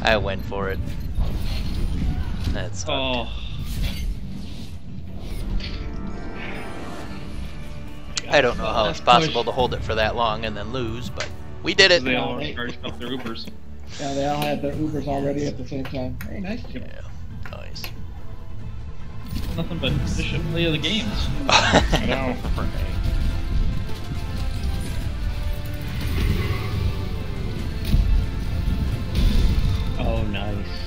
I went for it. That's Oh. I don't know how it's possible to hold it for that long and then lose, but we did it. They all charged up their Ubers. Yeah, they all had their Ubers already at the same time. Hey, nice. Yeah, nice. Nothing but efficiently of the games. I know. Oh, nice.